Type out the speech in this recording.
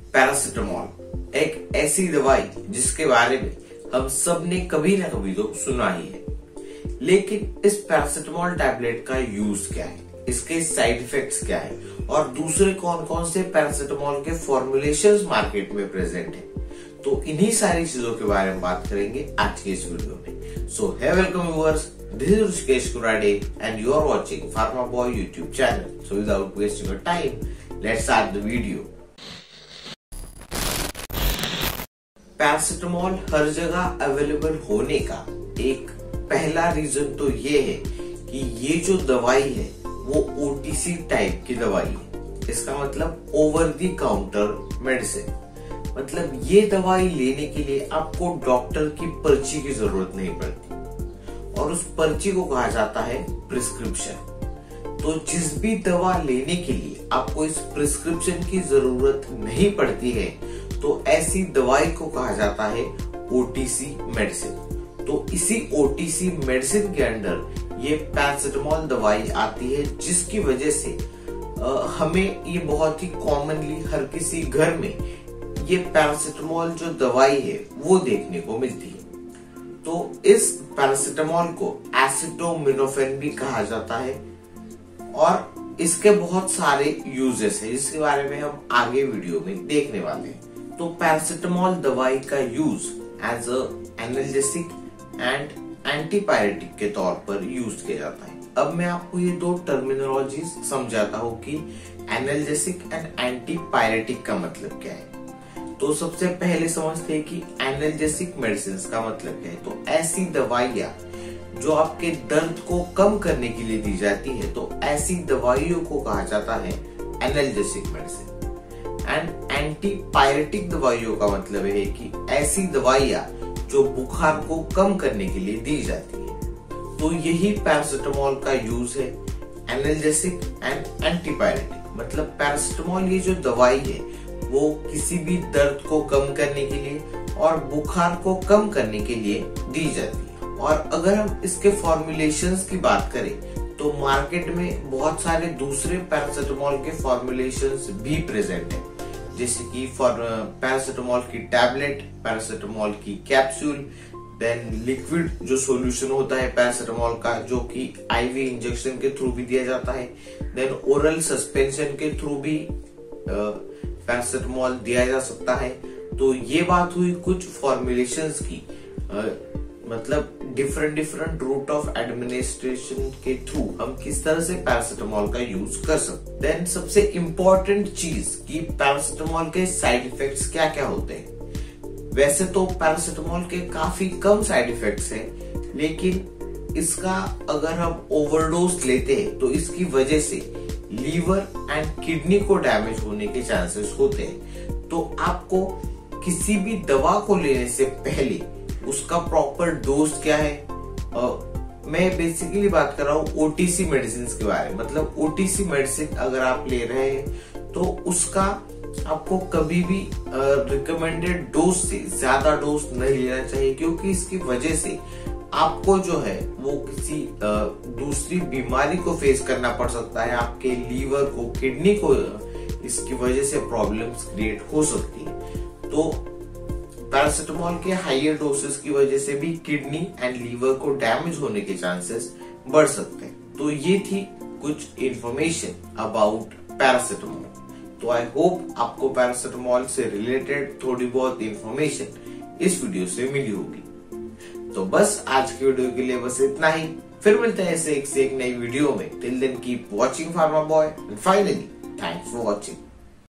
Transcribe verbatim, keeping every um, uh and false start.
Paracetamol एक ऐसी दवाई जिसके बारे में हम सब ने कभी ना कभी तो सुना ही है, लेकिन इस पैरासिटामोल टैबलेट का यूज क्या है, इसके साइड इफेक्ट्स क्या है और दूसरे कौन कौन से पैरासिटामोल के फॉर्मुलेशंस मार्केट में प्रेजेंट है, तो इन्हीं सारी चीजों के बारे में बात करेंगे आज के इस वीडियो में। So hey welcome viewers, this is Rishikesh Kurade and you are watching pharma boy YouTube channel. So without wasting your time, let's start the video. Paracetamol हर जगह अवेलेबल होने का एक पहला रीजन तो ये है कि ये जो दवाई है वो ओटीसी टाइप की दवाई है। इसका मतलब ओवर द काउंटर मेडिसिन, मतलब ये दवाई लेने के लिए आपको डॉक्टर की पर्ची की जरूरत नहीं पड़ती और उस पर्ची को कहा जाता है प्रिस्क्रिप्शन। तो जिस भी दवा लेने के लिए आपको इस प्रिस्क्रिप्शन की जरूरत नहीं पड़ती है तो ऐसी दवाई को कहा जाता है ओटीसी मेडिसिन। तो इसी ओटीसी मेडिसिन के अंडर ये पैरासिटामोल दवाई आती है, जिसकी वजह से आ, हमें ये बहुत ही कॉमनली हर किसी घर में ये पैरासिटामोल जो दवाई है वो देखने को मिलती है। तो इस पैरासिटामोल को एसिटामिनोफेन भी कहा जाता है और इसके बहुत सारे यूजेस है, जिसके बारे में हम आगे वीडियो में देखने वाले हैं। तो पैरासिटामोल दवाई का use as a analgesic and antipyretic के तौर पर यूज किया जाता है। अब मैं आपको ये दो टर्मिनोलॉजी समझाता हूँ कि एनाल्जेसिक एंड एंटीपायरेटिक का मतलब क्या है। तो सबसे पहले समझते हैं कि एनाल्जेसिक मेडिसिन का मतलब क्या है। तो ऐसी दवाइयाँ जो आपके दर्द को कम करने के लिए दी जाती है, तो ऐसी दवाइयों को कहा जाता है एनाल्जेसिक मेडिसिन। एंड एंटीपायरेटिक दवाइयों का मतलब है कि ऐसी दवाइयाँ जो बुखार को कम करने के लिए दी जाती है। तो यही पैरासिटामोल का यूज है, एनाल्जेसिक एंड एंटीपायरेटिक। मतलब पैरासिटामोल ये जो दवाई है वो किसी भी दर्द को कम करने के लिए और बुखार को कम करने के लिए दी जाती है। और अगर हम इसके फॉर्मुलेशंस की बात करें तो मार्केट में बहुत सारे दूसरे पैरासिटामोल के फॉर्मुलेशंस भी प्रेजेंट है, जैसे कि फॉर पैरासिटामोल की टैबलेट, पैरासिटामोल की कैप्सूल, देन लिक्विड जो सॉल्यूशन होता है पैरासिटामोल का जो कि आईवी इंजेक्शन के थ्रू भी दिया जाता है, देन ओरल सस्पेंशन के थ्रू भी पैरासिटामोल दिया जा सकता है। तो ये बात हुई कुछ फॉर्मुलेशंस की, आ, मतलब different different route of administration के थ्रू हम किस तरह से पैरासिटामोल का यूज कर सकते हैं। देन सबसे इम्पोर्टेंट चीज कि पैरासिटामोल के साइड इफेक्ट्स क्या क्या होते हैं। वैसे तो पैरासिटामोल के काफी कम साइड इफेक्ट्स हैं, लेकिन इसका अगर हम ओवरडोज लेते हैं तो इसकी वजह से लीवर एंड किडनी को डैमेज होने के चांसेस होते हैं। तो आपको किसी भी दवा को लेने से पहले उसका प्रॉपर डोज क्या है, आ, मैं बेसिकली बात कर रहा हूँ ओटीसी मेडिसिन के बारे में। मतलब ओटीसी मेडिसिन अगर आप ले रहे हैं तो उसका आपको कभी भी रिकमेंडेड डोज से ज्यादा डोज नहीं लेना चाहिए, क्योंकि इसकी वजह से आपको जो है वो किसी आ, दूसरी बीमारी को फेस करना पड़ सकता है। आपके लीवर को, किडनी को इसकी वजह से प्रॉब्लम्स क्रिएट हो सकती है। तो पैरासिटामोल के हाइयर डोसेस की वजह से भी किडनी एंड लीवर को डैमेज होने के चांसेस बढ़ सकते हैं। तो ये थी कुछ इंफॉर्मेशन अबाउट पैरासिटामोल। तो आई होप आपको पैरासिटामोल से रिलेटेड थोड़ी बहुत इंफॉर्मेशन इस वीडियो से मिली होगी। तो बस आज की वीडियो के लिए बस इतना ही। फिर मिलते हैं ऐसे एक से एक नई वीडियो में। Till then keep watching pharma boy and finally thanks for watching.